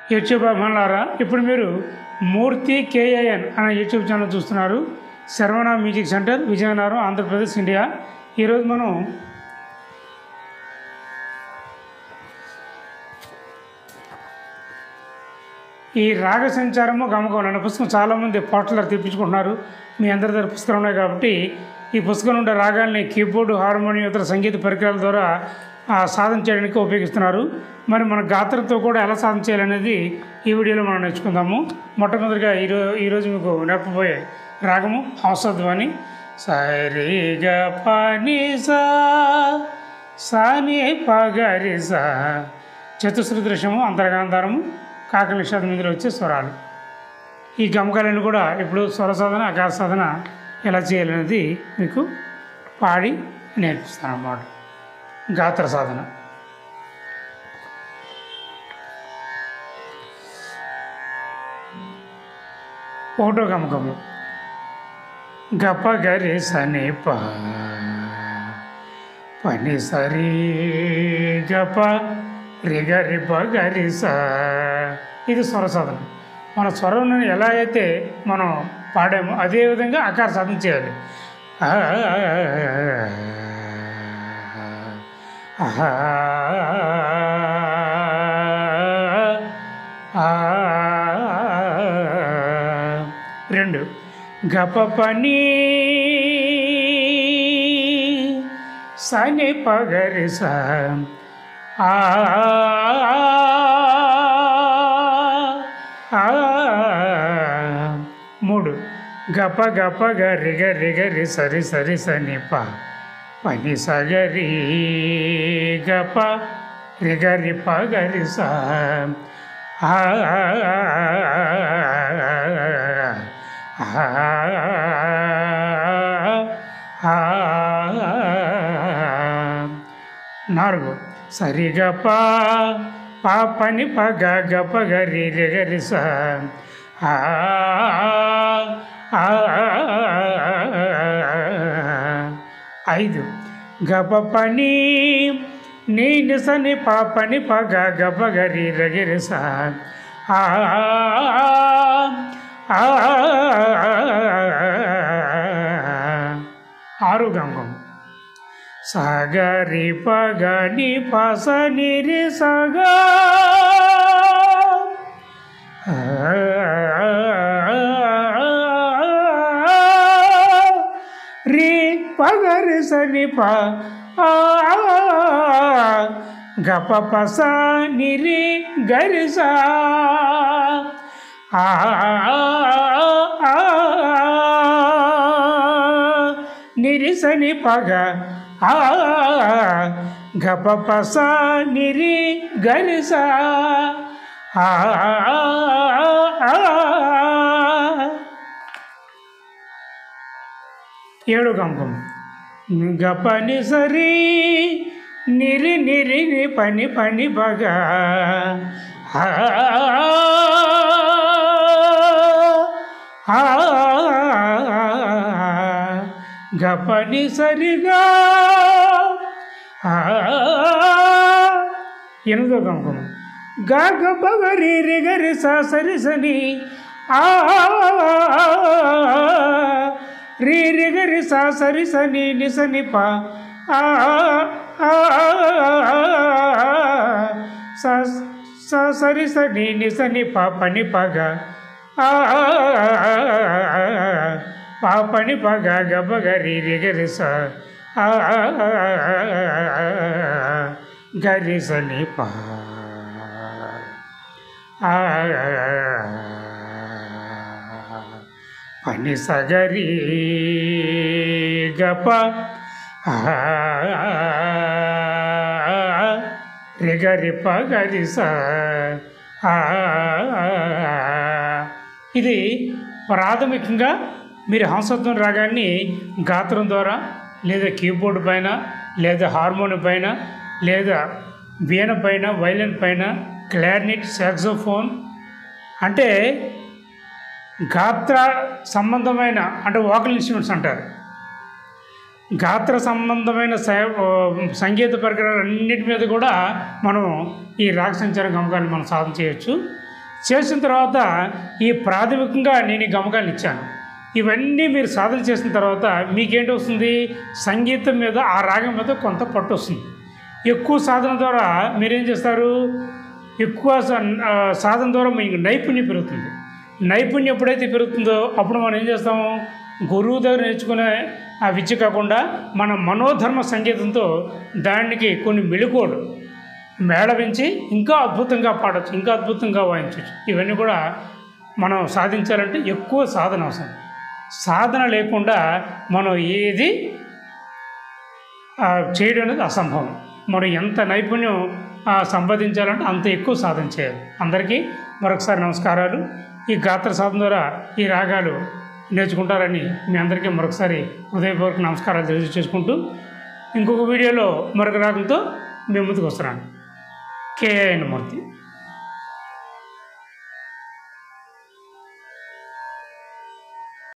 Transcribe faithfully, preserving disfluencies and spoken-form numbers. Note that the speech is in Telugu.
యూట్యూబ్ అభిమానులారా, ఇప్పుడు మీరు మూర్తి కేఏఎన్ అనే యూట్యూబ్ ఛానల్ చూస్తున్నారు. Sharvana music centre, Vizianagaram, Andhra Pradesh, India. ఈరోజు మనం ఈ రాగ సంచారము గమకం అనే పుస్తకం చాలామంది పోర్టలర్ తెప్పించుకుంటున్నారు. మీ అందరి దగ్గర పుస్తకాలు ఉన్నాయి కాబట్టి ఈ పుస్తకం ఉండే రాగాల్ని కీబోర్డు, హార్మోనియం, ఇతర సంగీత పరికరాల ద్వారా సాధన చేయడానికి ఉపయోగిస్తున్నారు. మరి మన గాత్రంతో కూడా ఎలా సాధన చేయాలనేది ఈ వీడియోలో మనం నేర్చుకుందాము. మొట్టమొదటిగా ఈరో ఈరోజు మీకు నేర్పబోయే రాగము హంసధ్వని. సరి గ ప ని సా సా ని ప గ రి సా. చతుశ్రుతి దృశ్యము, అంతర్గాంధారము, కాకల నిషాదం మీద వచ్చే స్వరాలు. ఈ గమకాలను కూడా ఇప్పుడు స్వర సాధన, ఆకాశ సాధన ఎలా చేయాలనేది మీకు పాడి నేర్పిస్తాను అన్నమాట. గాత్ర సాధన. ఒకటో గమకము గప గరి సని ప పని సరి గప రి గరి ప గరి స. ఇది స్వర సాధన. మన స్వరం ఎలా అయితే మనం పాడామో అదేవిధంగా ఆకార సాధన చేయాలి. రెండు గప పని సని పగరి స. మూడు గప గప గరి గరి గరి సరి సరి సని ప పని సగరి గప రి గరి ప గరి స. నాలుగు సరి గప ప పని ప గ గప గరి రి గరి స. ఐదు గప పని నీ నిసని ప పని ప గ గప గరి రి గరి స. ఆరు గమకం సగరి ప గ ని ప స ని రి స గ. రి ప గ రి స ని ప గప ప స ని రి గ రి స. ని రి స ని ప గ గప ప స ని రి గ రి స. ఏడు గమకం గప ని సరి నిరి నిరి ని పని పని బగ. గప ని సరిగా. ఎనిమిదో గమకం గ గప గరి రి గరి స సరి సని రి రి గరి స సరి సని ని సని ప స సరి సని ని సని ప పని ప గ ప పని ప గ గప గరి రి గరి స గరి సని ప. పని సగరి గప రి గరి ప గరి స. ఇది ప్రాథమికంగా మీరు హంసధ్వని రాగాన్ని గాత్రం ద్వారా, లేదా కీబోర్డు పైన, లేదా హార్మోనియం పైన, లేదా వీణ పైన, వైలిన్ పైన, క్లారినెట్, సాక్సోఫోన్ అంటే గాత్ర సంబంధమైన అంటే వోకల్ ఇన్స్ట్రుమెంట్స్ అంటారు. గాత్ర సంబంధమైన సంగీత పరికరాలు అన్నిటి మీద కూడా మనం ఈ రాగ సంచార గమకాన్ని మనం సాధన చేయొచ్చు. చేసిన తర్వాత ఈ ప్రాథమికంగా నేను ఈ గమకాన్ని ఇచ్చాను. ఇవన్నీ మీరు సాధన చేసిన తర్వాత మీకేంటి వస్తుంది, సంగీతం మీద ఆ రాగం మీద కొంత పట్టు వస్తుంది. ఎక్కువ సాధన ద్వారా మీరేం చేస్తారు, ఎక్కువ సాధన ద్వారా మీకు నైపుణ్యం పెరుగుతుంది. నైపుణ్యం ఎప్పుడైతే పెరుగుతుందో అప్పుడు మనం ఏం చేస్తాము, గురువు దగ్గర నేర్చుకునే ఆ విద్య కాకుండా మన మనోధర్మ సంగీతంతో దానికి కొన్ని మెళుకువలు మేళవించి ఇంకా అద్భుతంగా పాడవచ్చు, ఇంకా అద్భుతంగా వాయించవచ్చు. ఇవన్నీ కూడా మనం సాధించాలంటే ఎక్కువ సాధన అవసరం. సాధన లేకుండా మనం ఏది చేయడం అనేది అసంభవం. మనం ఎంత నైపుణ్యం సంపాదించాలంటే అంత ఎక్కువ సాధన చేయాలి. అందరికీ మరొకసారి నమస్కారాలు. ఈ గాత్ర సాధన ద్వారా ఈ రాగాలు నేర్చుకుంటారని మీ అందరికీ మరొకసారి హృదయపూర్వక నమస్కారాలు తెలియజేసుకుంటూ ఇంకొక వీడియోలో మరొక రాగంతో మీ ముందుకు వస్తున్నాను. కే ఎన్ మూర్తి.